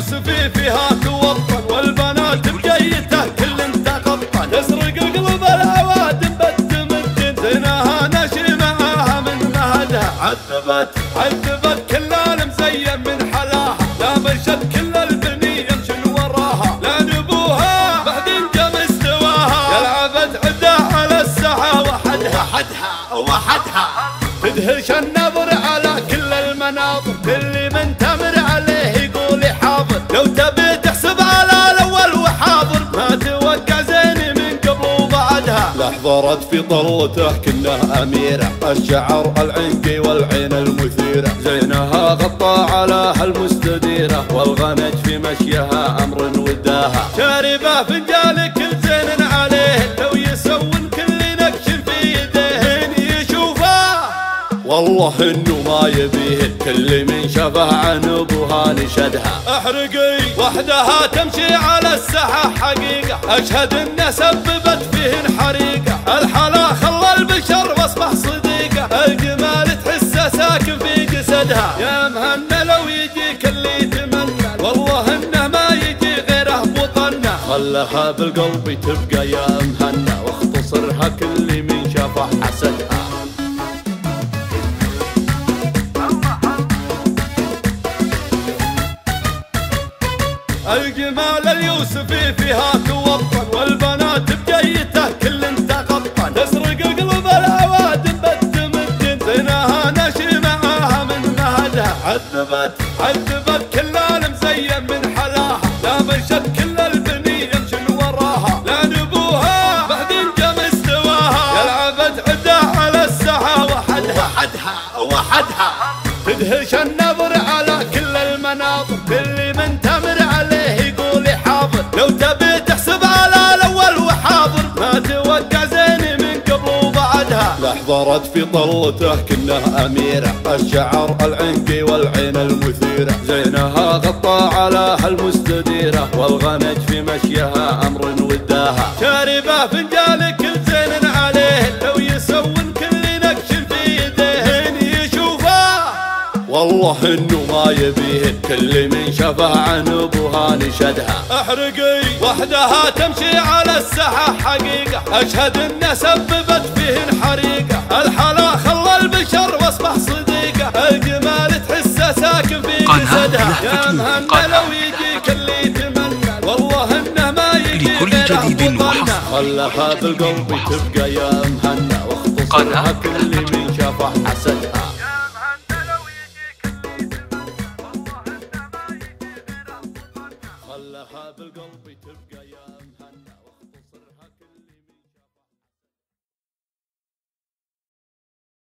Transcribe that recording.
اليوسفي فيها توطن، والبنات بجيته كل تغطن، تسرق قلب العوادم بالتمدن، زينها نشي معاها من مهدها، عذبت كل المزين من حلاها، لابشت كل البني يمشي وراها، لان ابوها بعدين جم استواها، يلعبت عدا على الساحه وحدها تدهش النظر على كل المناظر، اللي من تمر عليه يقول حاضر، لو تبي تحسب على الاول وحاضر، ما توقع زين من قبل وبعدها، لحظرت في طلته كنه اميره، الشعر العنقي والعين المثيره، زينها غطى على المستديره، والغنج في مشيها امر وداها، شاربه فنجال كل زين عليه، لو يسون كل نقش في يديه يشوفه، والله انه ما يبيه، كل من شافه عن ابوها نشدها، احرقي وحدها تمشي على الساحه حقيقه، اشهد انها سببت فيهن حريقه، الحلا خلى البشر واصبح صديقه، الجمال تحسه ساكن في جسدها، يا مهنا لو يجيك اللي يتمنى، والله انه ما يجي غيره بطنه، خلها بالقلب تبقى يا مهنا، واختصرها كل من شافه حسدها. الجمال اليوسفي فيها توطن، والبنات بجيته كل تغطن، تسرق قلب العوادم بالتمدن، زينها نشي معاها من مهدها، عذبت كل المزين من حلاها، لابشت كل البني يمشي وراها، لان ابوها بعدين جم استواها، يلعبت عدا على الساحه وحدها تدهش النظر على كل المناظر، اللي من تمر عليه يقول حاضر، لو تبي تحسب على الاول وحاضر، ما توقع زين من قبل وبعدها، لحظرت في طلته كنه اميره، الشعر العنقي والعين المثيره، زينها غطى على المستديره، والغنج في مشيها امر وداها، شاربه فنجال كل زين عليه، لو يسون كل نقش في يديه يشوفه، والله انه ما يبيه، كل من شافه عن ابوها نشدها، احرقي وحدها تمشي على الساحه حقيقه، اشهد انها سببت فيهن حريقه، الحلا خلى البشر واصبح صديقه، الجمال تحسه ساكن في جسدها، يا مهنا لو يجيك اللي يتمنى، والله انه ما يجي غيره بطنه، خلها بالقلب تبقى يا مهنا، واختصرها كل من شافه حسدها. خلها بالقلب تبقى